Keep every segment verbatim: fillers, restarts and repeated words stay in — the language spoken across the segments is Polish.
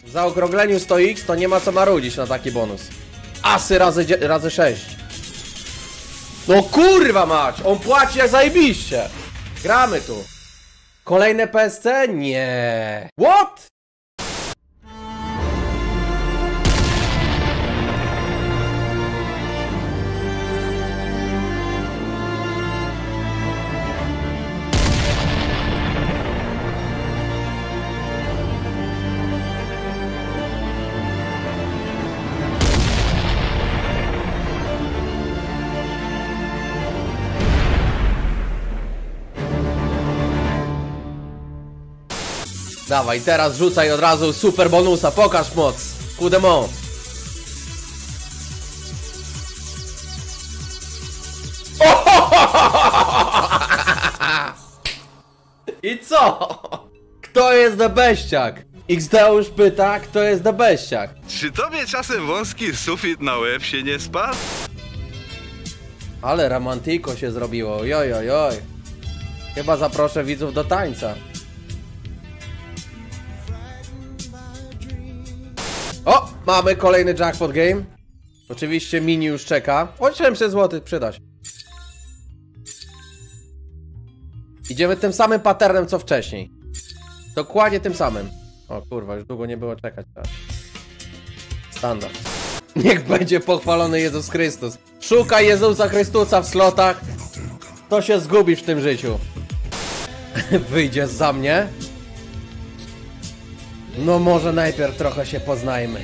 W zaokrągleniu sto X to nie ma co marudzić na taki bonus. Asy razy, razy sześć. No kurwa mać! On płaci jak zajebiście! Gramy tu. Kolejne P S C? Nie. What? Dawaj, teraz rzucaj od razu super bonusa, pokaż moc. Kudemo. I co? Kto jest debeściak? X D już pyta, kto jest debeściak. Czy tobie czasem wąski sufit na łeb się nie spadł? Ale romantyko się zrobiło, joj, joj, joj. Chyba zaproszę widzów do tańca. O! Mamy kolejny jackpot game. Oczywiście mini już czeka. siedemset złotych przyda się. Idziemy tym samym patternem co wcześniej. Dokładnie tym samym. O kurwa, już długo nie było czekać. Tak. Standard. Niech będzie pochwalony Jezus Chrystus. Szukaj Jezusa Chrystusa w slotach, to się zgubisz w tym życiu. Wyjdziesz za mnie? No może najpierw trochę się poznajmy.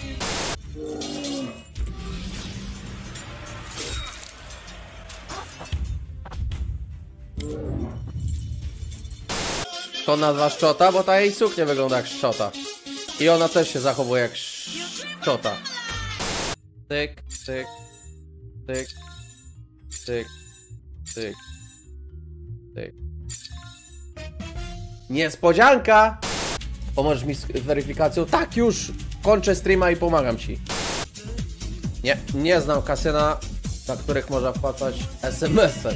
To nazwa szczota, bo ta jej suknia wygląda jak szczota. I ona też się zachowuje jak szczota. Tyk, tyk, tyk, tyk, tyk, tyk. Niespodzianka! Pomożesz mi z weryfikacją? Tak, już! Kończę streama i pomagam ci. Nie, nie znam kasyna, na których można wpłacać S M S-em.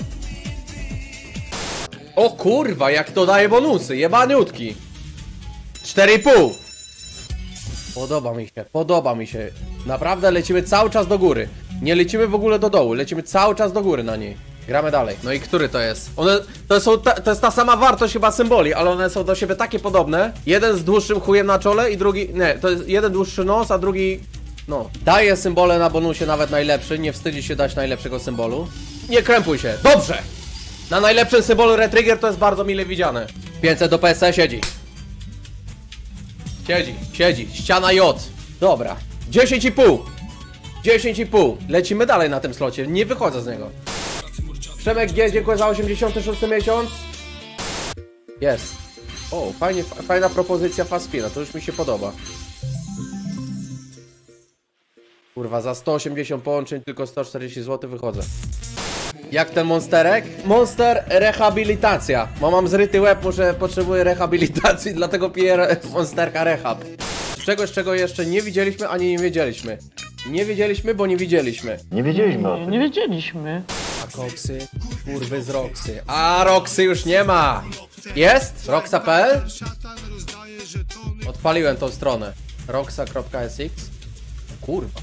O kurwa, jak to daje bonusy, jebaniutki. cztery i pół. Podoba mi się, podoba mi się. Naprawdę lecimy cały czas do góry. Nie lecimy w ogóle do dołu, lecimy cały czas do góry na niej. Gramy dalej. No i który to jest? One, to, są ta, to jest ta sama wartość chyba symboli, ale one są do siebie takie podobne. Jeden z dłuższym chujem na czole i drugi... Nie, to jest jeden dłuższy nos, a drugi... No. Daje symbole na bonusie nawet najlepszy. Nie wstydzi się dać najlepszego symbolu. Nie krępuj się. Dobrze! Na najlepszym symbolu Retrigger to jest bardzo mile widziane. pięćset do P S C siedzi. Siedzi, siedzi. Ściana J. Dobra. dziesięć i pół. dziesięć i pół. Lecimy dalej na tym slocie. Nie wychodzę z niego. Przemek G, dziękuję za osiemdziesiąty szósty miesiąc. Jest. O, fajnie, fajna propozycja Faspina, to już mi się podoba. Kurwa, za sto osiemdziesiąt połączeń tylko sto czterdzieści złotych wychodzę. Jak ten monsterek? Monster rehabilitacja. Bo mam zryty łeb, muszę, potrzebuję rehabilitacji, dlatego piję monsterka rehab. Czegoś, czego jeszcze nie widzieliśmy, ani nie wiedzieliśmy. Nie wiedzieliśmy, bo nie widzieliśmy. Nie wiedzieliśmy o Nie, tym. nie wiedzieliśmy. A koksy? Kurwy z Roxy. A Roxy już nie ma! Jest? roxa kropka p l? Odpaliłem tą stronę. roxa kropka s x. Kurwa.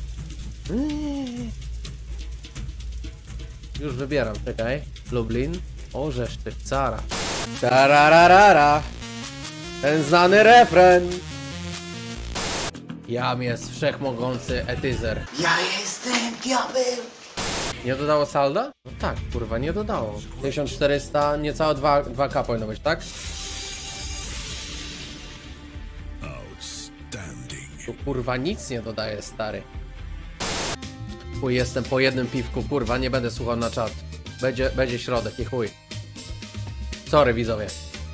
Już wybieram, czekaj. Lublin. O, żeż ty cara. Tarararara. Ten znany refren. Jam jest wszechmogący etyzer. Ja jestem diabeł. Nie dodało salda? No tak, kurwa, nie dodało. tysiąc czterysta, niecałe dwa K powinno być, tak? Tu kurwa nic nie dodaje, stary. Chuj, jestem po jednym piwku, kurwa, nie będę słuchał na czat. Będzie, będzie środek i chuj. Sorry, widzowie.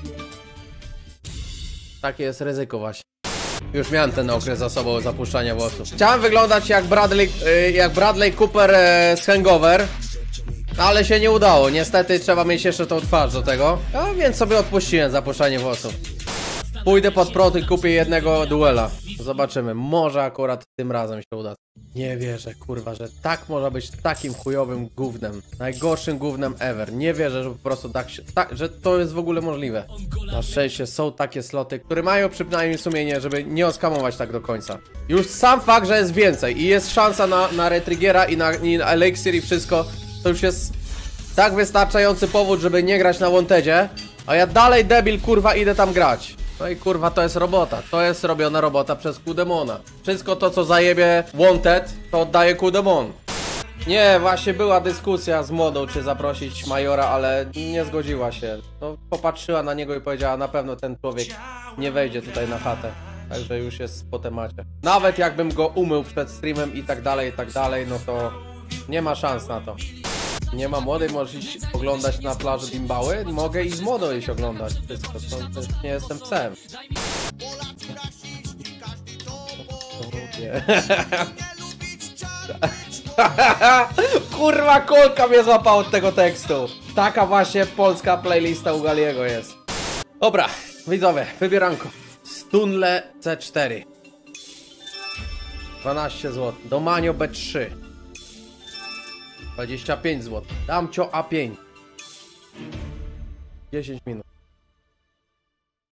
Takie jest ryzyko właśnie. Już miałem ten okres za sobą zapuszczania włosów. Chciałem wyglądać jak Bradley, jak Bradley Cooper z Hangover, ale się nie udało. Niestety trzeba mieć jeszcze tą twarz do tego. A więc sobie odpuściłem zapuszczanie włosów. Pójdę pod prąd i kupię jednego duela. Zobaczymy, może akurat tym razem się uda. Nie wierzę, kurwa, że tak można być takim chujowym gównem. Najgorszym gównem ever. Nie wierzę, że po prostu tak się, tak, że to jest w ogóle możliwe. Na szczęście są takie sloty, które mają przynajmniej sumienie, żeby nie oskamować tak do końca. Już sam fakt, że jest więcej i jest szansa na, na Retriggera i na, i na Elixir i wszystko, to już jest tak wystarczający powód, żeby nie grać na Wantedzie. A ja dalej, debil, kurwa, idę tam grać. No i kurwa, to jest robota. To jest robiona robota przez Kudemona. Wszystko to, co zajebie Wanted, to oddaje Kudemon. Nie, właśnie była dyskusja z młodą, czy zaprosić Majora, ale nie zgodziła się. No, popatrzyła na niego i powiedziała, na pewno ten człowiek nie wejdzie tutaj na chatę. Także już jest po temacie. Nawet jakbym go umył przed streamem i tak dalej, i tak dalej, no to nie ma szans na to. Nie ma młodej, możesz iść oglądać na plaży bimbały? Mogę i z młodą iść oglądać wszystko, to, to nie jestem psem. Nie. Kurwa, kolka mnie złapała od tego tekstu. Taka właśnie polska playlista u Galiego jest. Dobra, widzowie, wybieranko. Stunle C cztery. dwanaście złotych. Domanio B trzy. dwadzieścia pięć złotych. Damcio A pięć. dziesięć minut.